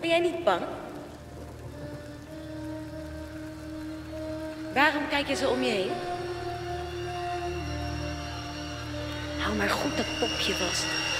Ben jij niet bang? Waarom kijk je zo om je heen? Hou maar goed dat popje vast.